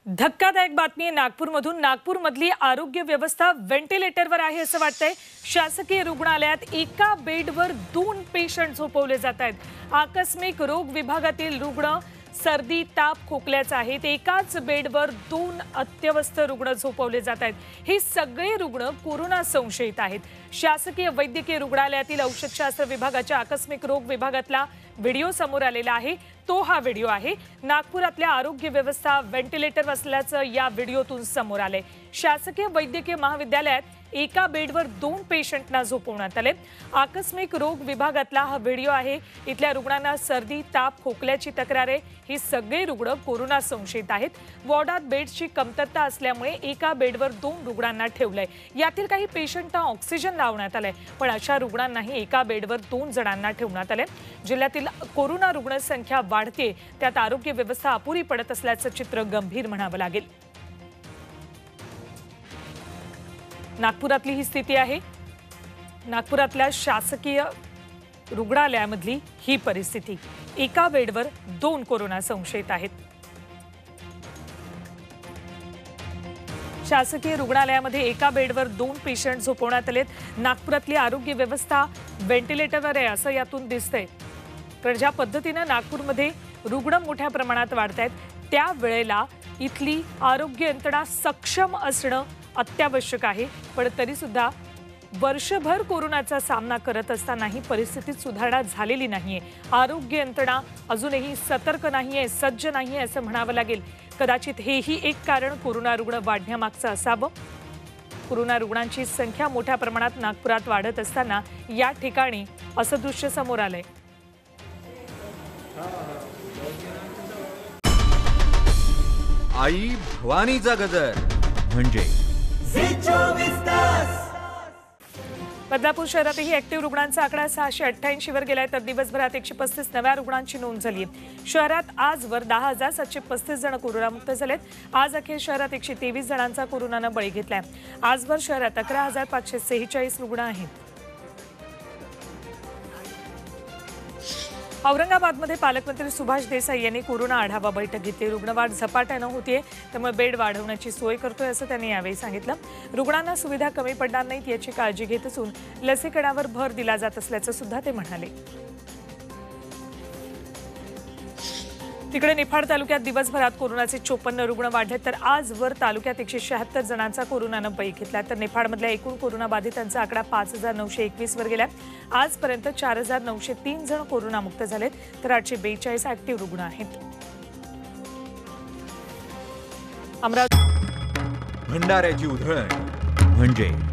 धक्कादायक बातमी आहे नागपूरमधून। नागपूरमधली आरोग्य व्यवस्था व्हेंटिलेटरवर आहे असं वाटतंय। शासकीय रुग्णालयात एका बेडवर 2 पेशंट झोपवले जात आहेत। आकस्मिक रोग विभागातील रुग्ण सर्दी ताप खोकल्याचा आहेत। एकाच बेडवर 2 अत्यवस्थ रुग्ण झोपवले जात आहेत। हे सगळे रुग्ण कोरोना संशयित आहेत। शासकीय वैद्यकीय रुग्णालयातील औषधशास्त्र विभागाच्या आकस्मिक रोग विभागातला व्हिडिओ समोर आलेला आहे। तो हा व्हिडिओ आहे। नागपुरातल्या आरोग्य व्यवस्था व्हेंटिलेटर असल्याचं या व्हिडिओतून समोर आले। शासकीय वैद्यकीय महाविद्यालयात एका बेडवर 2 पेशंटना झोपवण्यात आले। आकस्मिक रोग विभागातला हा व्हिडिओ आहे। इथल्या रुग्णांना सर्दी ताप खोकल्याची तक्रार आहे। ही सगळे रुग्ण कोरोना संशयित आहेत। वॉर्डात बेड्सची कमतरता असल्यामुळे एका बेडवर 2 रुग्णांना ठेवलंय। यातील काही पेशंटना ऑक्सिजन लावण्यात आलाय, पण अशा रुग्णांनाही एका बेडवर 2 जणांना ठेवण्यात आले। जिल्ह्यातील कोरोना रुग्ण संख्या वाढते, त्यात आरोग्य व्यवस्था अपुरी पडत असल्याचं चित्र गंभीर म्हणावं लागेल। नागपुरातली ही स्थिती आहे। नागपुरातल्या शासकीय रुग्णालयामधली ही परिस्थिती। एका बेडवर 2 कोरोना संशयित आहेत। शासकीय रुग्णालयामध्ये एका बेडवर 2 पेशंट झोपवण्यात आलेत। नागपुरातली आरोग्य व्यवस्था व्हेंटिलेटरवर आहे असं यातून दिसतंय। तर ज्या पद्धतीने नागपूरमध्ये रुग्ण मोठ्या प्रमाणात वाढत आहेत, त्या वेळेला इथली आरोग्य यंत्रणा सक्षम असणं अत्यावश्यक आहे। पण तरी सुद्धा वर्षभर कोरोनाचा सामना करत असतानाही परिस्थितीत सुधारणा झालेली नाहीये। आरोग्य यंत्रणा अजूनही सतर्क नाहीये, सज्ज नाहीये असं म्हणावं लागेल। कदाचित हेही एक कारण कोरोना रुग्ण वाढण्यामागचं असावं। कोरोना रुग्णांची संख्या मोठ्या प्रमाणात नागपुरात वाढत असताना या ठिकाणी असं दृश्य समोर आलंय। आई भवानीचा गजर म्हणजे बदलापूर शहरातही ऍक्टिव्ह रुग्णांचा आकडा 688 वर गेलाय, तर दिवसभरात 135 नव्या रुग्णांची नोंद झाली आहे। शहरात आजवर 10,735 जण कोरोनामुक्त झालेत। आज अखेर शहरात 123 जणांचा कोरोनानं बळी घेतलाय। आजवर शहरात 11,546 रुग्ण आहेत। औरंगाबादमध्ये पालकमंत्री सुभाष देसाई यांनी कोरोना आढावा बैठक घेतली। रुग्णवाढ झपाट्यानं होतीये, त्यामुळे बेड वाढवण्याची सोय करतोय असं त्यांनी यावेळी सांगितलं। रुग्णांना सुविधा कमी पडणार नाहीत याची काळजी घेत असून लसीकरणावर भर दिला जात असल्याचं सुद्धा ते म्हणाले। तिकडे निफाड तालुक्यात दिवसभरात कोरोनाचे 54 रुग्ण वाढले, तर आजवर तालुक्यात 176 जणांचा कोरोनानं बळी घेतला। तर निफाडमधल्या एकूण कोरोना बाधितांचा आकडा 5,921 वर गेलाय। आजपर्यंत 4,903 जण कोरोनामुक्त झालेत, तर 842 ऍक्टिव्ह रुग्ण आहेत। भंडाऱ्याची उधळण म्हणजे